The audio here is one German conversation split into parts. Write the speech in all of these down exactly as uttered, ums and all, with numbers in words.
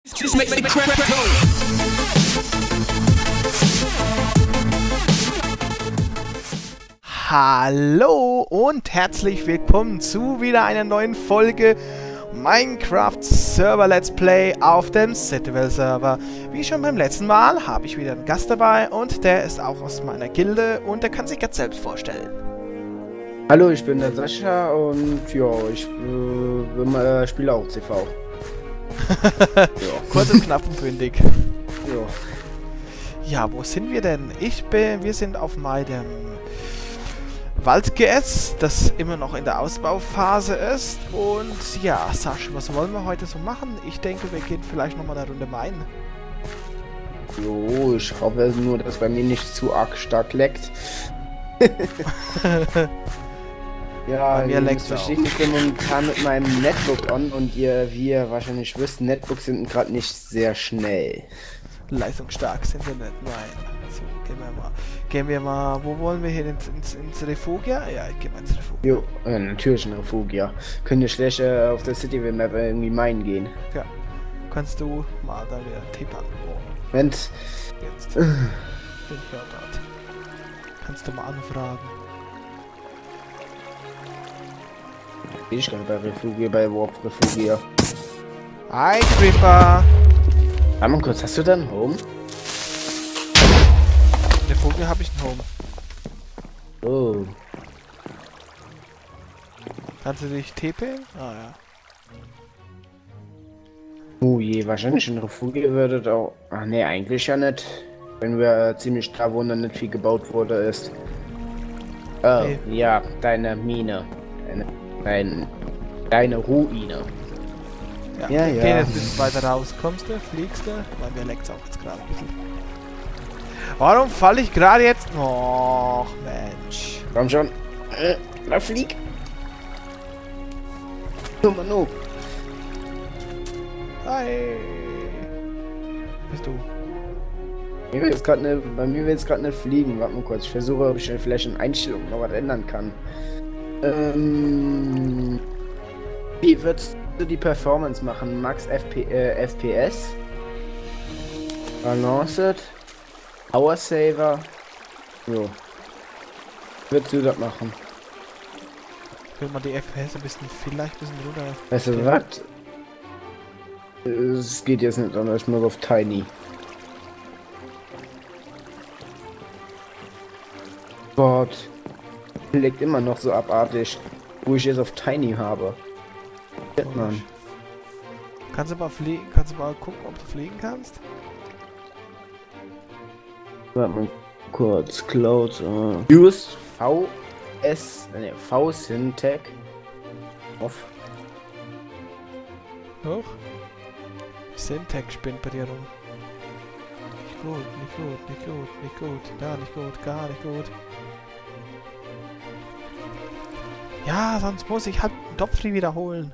Just make the crap go. Hallo und herzlich willkommen zu wieder einer neuen Folge Minecraft Server Let's Play auf dem Citadel Server. Wie schon beim letzten Mal habe ich wieder einen Gast dabei und der ist auch aus meiner Gilde und der kann sich jetzt selbst vorstellen. Hallo, ich bin der Sascha und ja, ich äh, äh, spiele auch C V. Ja. Kurz und knapp und bündig. Ja. Ja, wo sind wir denn? Ich bin, wir sind auf meinem Wald-G S, das immer noch in der Ausbauphase ist. Und ja, Sascha, was wollen wir heute so machen? Ich denke, wir gehen vielleicht nochmal eine Runde Mine. Jo, ich hoffe nur, dass bei mir nicht zu arg stark leckt. Ja, bei mir leckt es auch. Ich bin momentan mit meinem Netbook on und ihr, wie ihr wahrscheinlich wisst, Netbooks sind gerade nicht sehr schnell. Leistungsstark sind wir nicht, nein. So, gehen wir mal. Gehen wir mal, wo wollen wir hier ins, ins, ins Refugia? Ja, ich gehe mal ins Refugia. Jo, äh, natürlich ein Refugia. Könnt ihr schlecht äh, auf der City Map irgendwie meinen gehen. Ja. Kannst du mal da wieder tippern. Oh. Wenn Jetzt. Bin ich ja dort. Kannst du mal anfragen. Ich kann bei Refugia, bei Warp Refugia. Hi, Creeper! Warte mal kurz, hast du da einen Home? In der Vogel habe ich einen Home. Oh. Kannst du dich T P? Ah ja. Oh je, wahrscheinlich in Refugia würde das auch... Ach ne, eigentlich ja nicht. Wenn wir äh, ziemlich da wohnen und nicht viel gebaut wurde ist. Oh, Okay. Ja, deine Mine. Deine, dein, deine Ruine. Ja, Ja, wir ja. gehen jetzt ein bisschen weiter raus. Kommst du? Fliegst du? Weil mir leckt's auch jetzt gerade ein bisschen. Warum falle ich gerade jetzt? Och, Mensch. Komm schon. Äh, na flieg. Nur mal no. Hi. Bist du? Mir will jetzt gerade ne, bei mir will jetzt gerade nicht fliegen. Warte mal kurz. Ich versuche, ob ich vielleicht in Einstellungen noch was ändern kann. Ähm, wie würdest du die Performance machen? Max F P, äh, F P S? Balanced? Power Saver? Jo. Würdest du das machen? Ich will mal die F P S ein bisschen, vielleicht ein bisschen runter. Weißt du was? Es geht jetzt nicht anders, ich muss auf Tiny. Gott. Legt immer noch so abartig, wo ich jetzt auf Tiny habe. Shit, Mann. Kannst du mal fliegen? Kannst du mal gucken, ob du fliegen kannst? Warte mal kurz. Cloud. Uh. Use V S. Ne, V Syntec. Off. Hoch? Syntec spinnt bei dir rum. Nicht gut, nicht gut, nicht gut, nicht gut. Gar nicht gut, gar nicht gut. Ja, sonst muss ich halt Topfree wiederholen.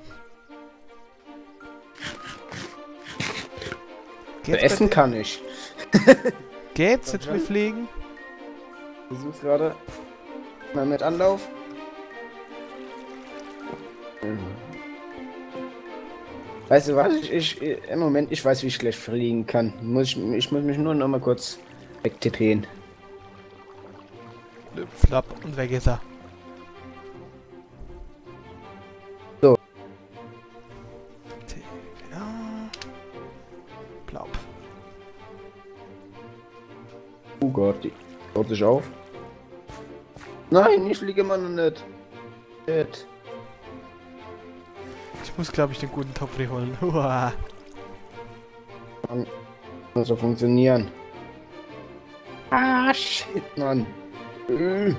Geht's Essen bei dir? kann ich. Geht's jetzt mit Fliegen? Versuch's gerade. Mal mit Anlauf. Weißt du was? Ich, ich im Moment, ich weiß, wie ich schlecht fliegen kann. Muss ich, ich muss mich nur noch mal kurz wegtippen. Flap und weg ist er. So. Ja. Blaub. Oh Gott, die baut sich auf. Nein, ich fliege immer noch nicht. Shit. Ich muss, glaube ich, den guten Topfree holen. Uah. Kann so funktionieren. Ah, shit, Mann. Äh.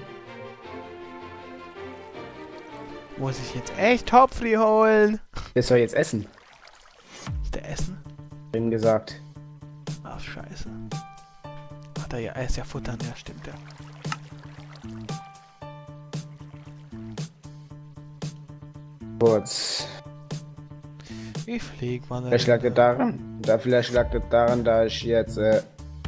Muss ich jetzt echt Topfree holen? Der soll jetzt essen. Ist der Essen? Bin gesagt. Ach, scheiße. Hat er ja, er ist ja futtern, ja, stimmt ja. Kurz. Ich flieg mal. Vielleicht lag das daran. Da vielleicht lag das daran, da ich jetzt äh,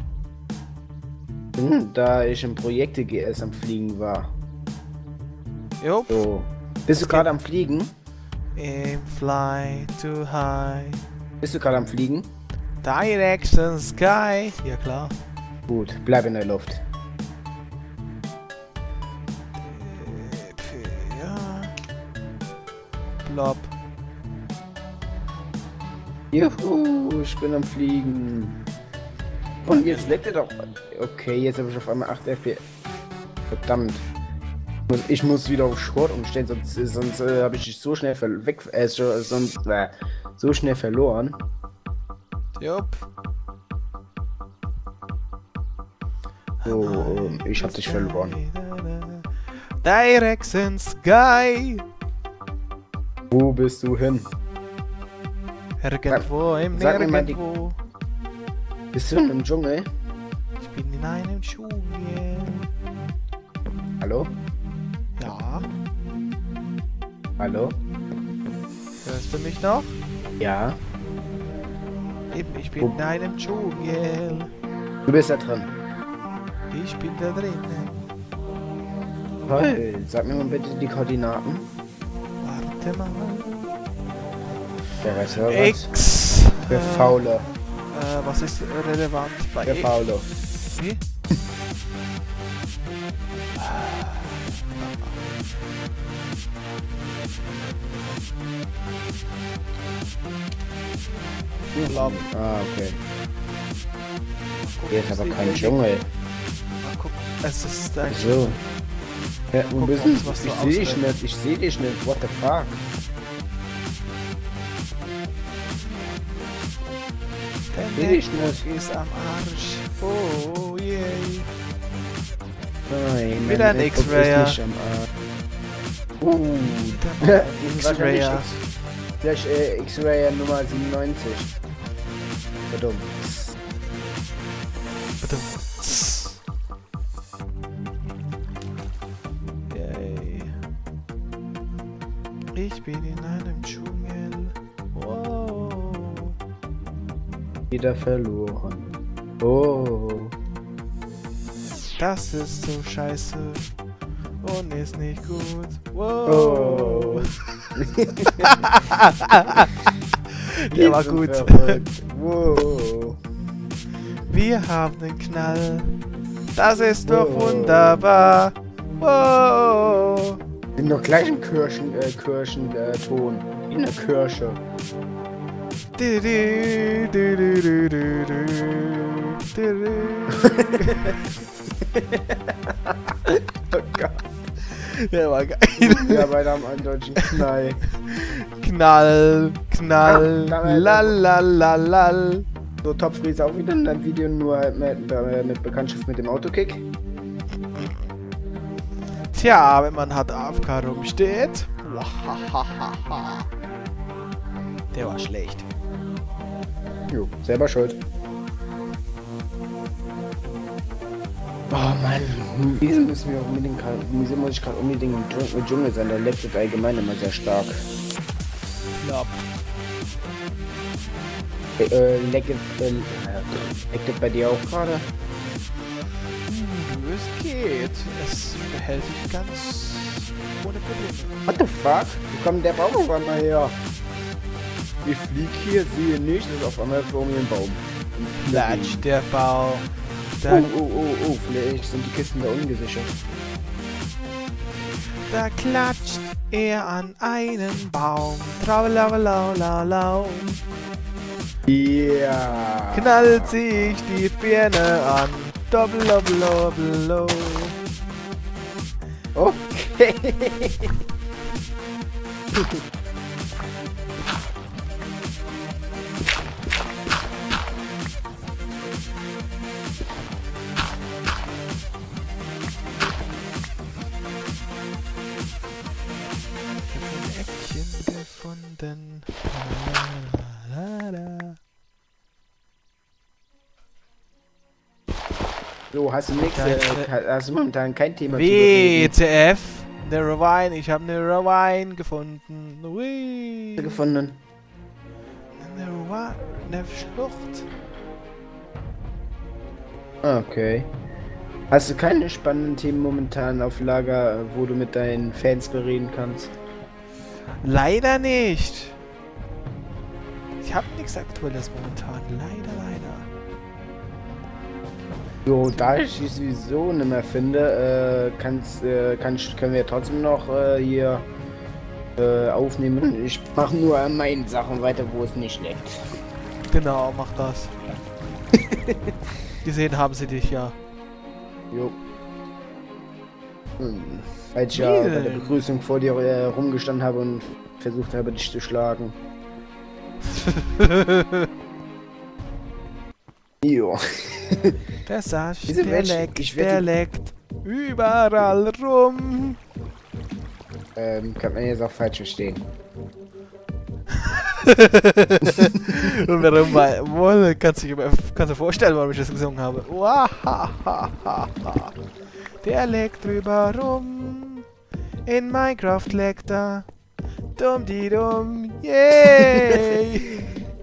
hm, da ich im Projekte G S am Fliegen war. Jo. So. Bist du gerade am Fliegen? Aim, fly too high. Bist du gerade am Fliegen? Direction Sky. Ja klar. Gut, bleib in der Luft. Ja. Blob. Juhu, ich bin am Fliegen. Und jetzt leckt er doch. Okay, jetzt habe ich auf einmal acht F P S. Verdammt. Ich muss wieder auf Sport umstellen, sonst, sonst äh, habe ich dich so schnell ver weg, äh, so, sonst, äh, so schnell verloren. Jupp. So, äh, ich habe dich verloren. Direction Sky. Wo bist du hin? Irgendwo im Sag mir mal die- Nirgendwo. Bist du im Dschungel? Ich bin in einem Dschungel. Hallo? Ja. Hallo? Hörst du mich noch? Ja. Eben, ich bin Wo- in einem Dschungel. Du bist da drin. Ich bin da drin. Toll. Sag mir mal bitte die Koordinaten. Warte mal. Der weiß ja was. X. Der äh, Faule. Äh, was ist relevant bei Der X? Faule. Wie? Blob. Ah, okay. Guck, Hier ist aber sieht kein der- Dschungel. Mal gucken. Es ist ein So. Ja, wo Guck, bist du? ob's was Ich so sehe dich ausrennt. nicht. Ich sehe dich nicht. What the fuck? Der Seh ich Network ist am Arsch. Oh yay. Nein, Wieder ein mein Netbook X-Rayer. ist nicht am Arsch. Uh. Der X-Rayer. X-Rayer. Vielleicht äh, X-Rayer Nummer siebenundneunzig. Verdammt. Bitte. Yay. Ich bin in einem Dschungel. Wow. Wieder verloren. Oh. Das ist so scheiße. Und ist nicht gut. Wow. Oh. Der war Wir sind gut. verrückt. Wow. Wir haben den Knall. Das ist doch Wow. wunderbar. Wow. In der gleichen Kirschen, äh, Kirschen, äh, Ton. Wie eine Kirsche. Du, du, du, du, du, du, du, du, du. Oh Gott. Der war geil. Ja, weiter am deutschen Knall. Knall, Knall, Ah, da- lalalala. So, Topfries auch wieder in deinem Video, nur halt mit, äh, mit Bekanntschaft mit dem Autokick. Tja, wenn man halt A F K rumsteht. Wahahaha. Der war schlecht. Jo, selber schuld. Oh Mann, wieso müssen wir auch unbedingt grad, wieso muss ich gerade unbedingt im Dschung- im Dschungel sein? Der leckt das allgemein immer sehr stark. Knapp. Äh, äh, leckt, äh, leckt das bei dir auch gerade? Hm, es geht. Es verhält sich ganz ohne Probleme. What the fuck? Wo kommt der Baum auf einmal her? Ich flieg hier, sehe nicht, ist auf einmal vor mir ein Baum. Platsch, der Bau. Oh, Da, oh, oh, oh, vielleicht sind die Kisten da ungesichert. da klatscht er an einen Baum. Traulau, Ja. knallt sich die Birne an. Doppel, doppel, doppel, doppel. Okay. Ein Eckchen gefunden. La, la, la. So, hast du nichts, Kein- äh, hast du momentan kein Thema zu W bereden T F. Eine Ravine. Ich habe eine Ravine gefunden. Ui. gefunden? Eine Ravine. Eine Schlucht. Okay. Hast du keine spannenden Themen momentan auf Lager, wo du mit deinen Fans bereden kannst? Leider nicht. ich habe nichts Aktuelles momentan. Leider, leider. So, da ich die sowieso nicht mehr finde, äh, kann's, äh, kann, können wir trotzdem noch äh, hier äh, aufnehmen. Ich mache nur an meinen Sachen weiter, wo es nicht leckt. Genau, mach das. Gesehen haben sie dich ja. Jo. Hm. Als ich ja bei der Begrüßung vor dir äh, rumgestanden habe und versucht habe, dich zu schlagen. Jo. Der Sasch, Diese der Menschen, leckt, ich der wette- leckt überall rum. Ähm, kann man jetzt auch falsch verstehen. Und warum, weil, wohl, kannst du dir kannst du vorstellen, warum ich das gesungen habe. Wahahaha. Der leckt drüber rum. In Minecraft leckt er. Dumm die dumm. Yay!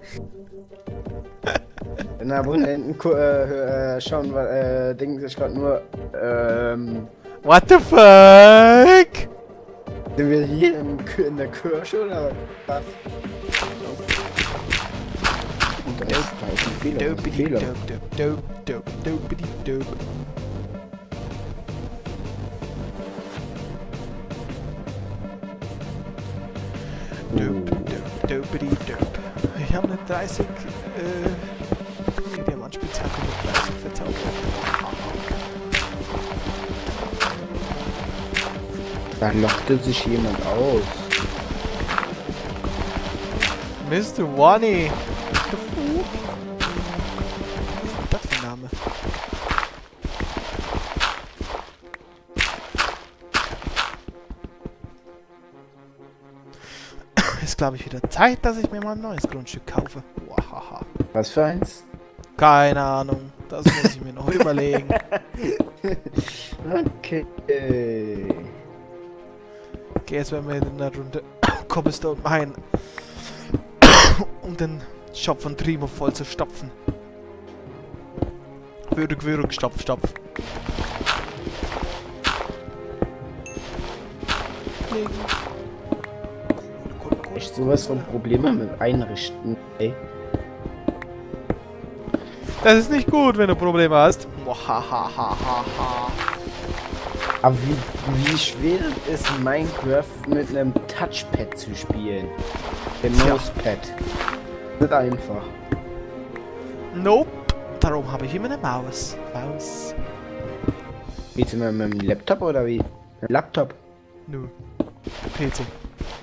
Den Abonnenten äh, äh, schauen, äh, denken sich gerade nur, ähm, What the fuck? sind wir hier im, in der Kirche oder was? Und da ist, da ist ein Fehler. Ein Dopedy Fehler. dope dope dope dope dopedy dope. Dope dope dopedy dope. Ich habe eine dreißig äh, Diamantspitzhacke mit dreißig verzaubert. Da lockte sich jemand aus. Mister Wani! Was ist das für ein Name? Ist glaube ich wieder Zeit, dass ich mir mal ein neues Grundstück kaufe. Wahaha. Was für eins? Keine Ahnung. Das muss ich mir noch überlegen. Okay. Geh jetzt mal in einer Runde Cobblestone Mine, um den Shop von Trimo voll zu stopfen. Würdig, würdig, stopf, stopf. Echt sowas von Probleme mit Einrichten, ey. Das ist nicht gut, wenn du Probleme hast. Wahahaha. Aber wie, wie schwer ist Minecraft mit einem Touchpad zu spielen? Der Tja. Mousepad. Nicht einfach. Nope. Darum habe ich immer eine Maus. Maus. Wie zu mit einem Laptop oder wie? Ein Laptop? Nö. P C.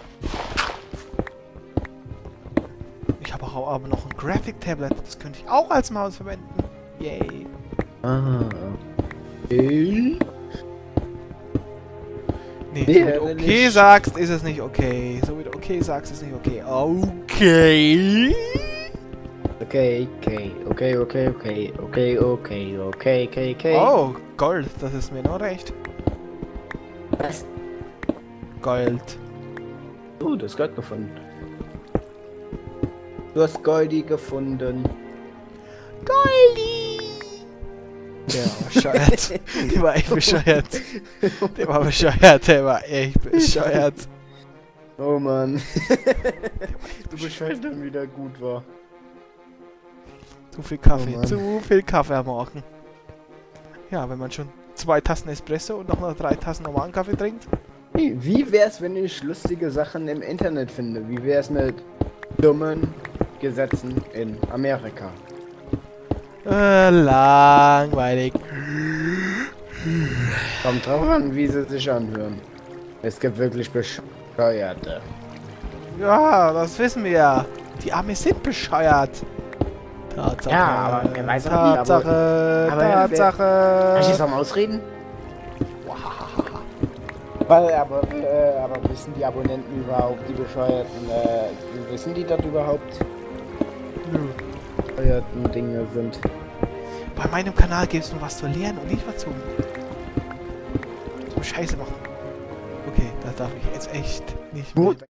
Ich habe auch aber noch ein Graphic Tablet. Das könnte ich auch als Maus verwenden. Yay. Ah. Okay. Nee, Nee, so wie du aber okay nicht. sagst, ist es nicht okay. So wie du okay sagst, ist es nicht okay. Okay. Okay, okay, okay, okay, okay, okay, okay, okay, okay, okay. Oh, Gold. Das ist mir noch recht. Was? Gold. Oh, du hast Gold gefunden. Du hast Goldi gefunden. Goldi! Der war bescheuert. Der war echt bescheuert. Der war bescheuert. Der war echt bescheuert. Oh Mann. Du bescheuert dann wieder gut war. Zu viel Kaffee. Oh Mann. Zu viel Kaffee am Morgen. Ja, wenn man schon zwei Tassen Espresso und noch mal drei Tassen normalen Kaffee trinkt. Hey, wie wär's, wenn ich lustige Sachen im Internet finde? Wie wär's mit dummen Gesetzen in Amerika? Äh, langweilig. Kommt drauf an, wie sie sich anhören. Es gibt wirklich Bescheuerte. Ja, das wissen wir ja. Die Amis sind bescheuert. Tatsache. Ja, aber wer weiß auch nie, Tatsache. aber- aber wer- Tatsache. Kann ich jetzt auch mal ausreden? Weil, aber, äh, aber wissen die Abonnenten überhaupt, die Bescheuerten, äh, wissen die das überhaupt? Nö. Bescheuerten Dinge sind. Bei meinem Kanal gibt es nur was zu lernen und nicht was zum, zum Scheiße machen. Okay, das darf ich jetzt echt nicht mehr. Gut.